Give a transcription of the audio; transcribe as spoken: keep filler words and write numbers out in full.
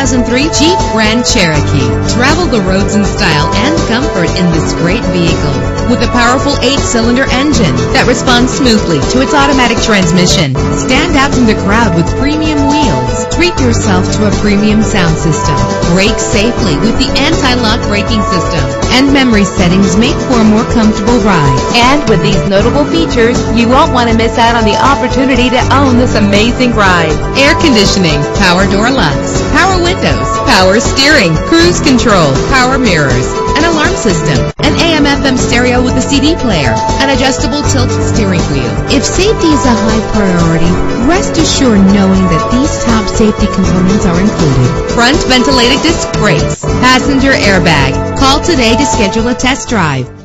thousand three Jeep Grand Cherokee. Travel the roads in style and comfort in this great vehicle with a powerful eight-cylinder engine that responds smoothly to its automatic transmission. Stand out from the crowd with premium wheels. Treat yourself to a premium sound system. Brake safely with the anti-lock braking system. And memory settings make for a more comfortable ride. And with these notable features, you won't want to miss out on the opportunity to own this amazing ride. Air conditioning, power door locks, power windows, power steering, cruise control, power mirrors, an alarm system, an A M F M stereo with a C D player, an adjustable tilt steering wheel. If safety is a high priority, rest assured knowing that these top safety components are included. Front ventilated disc brakes, passenger airbag. Call today to schedule a test drive.